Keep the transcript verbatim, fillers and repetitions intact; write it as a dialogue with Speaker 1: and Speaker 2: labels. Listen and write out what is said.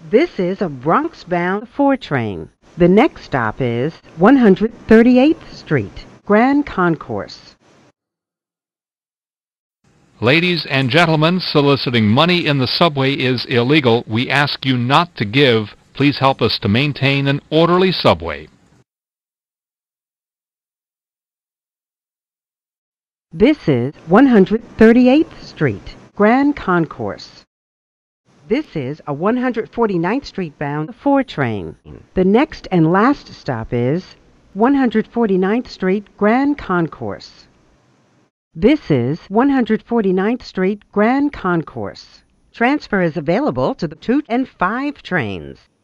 Speaker 1: This is a Bronx-bound four train. The next stop is one hundred thirty-eighth Street, Grand Concourse.
Speaker 2: Ladies and gentlemen, soliciting money in the subway is illegal. We ask you not to give. Please help us to maintain an orderly subway.
Speaker 1: This is one hundred thirty-eighth Street, Grand Concourse. This is a one hundred forty-ninth Street bound four train. The next and last stop is one hundred forty-ninth Street, Grand Concourse. This is one hundred forty-ninth Street, Grand Concourse. Transfer is available to the two and five trains.